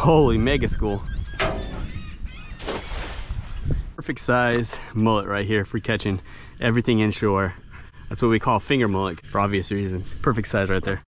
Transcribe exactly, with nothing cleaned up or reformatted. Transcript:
Holy mega school. Perfect size mullet right here for catching everything inshore. That's what we call finger mullet for obvious reasons. Perfect size right there.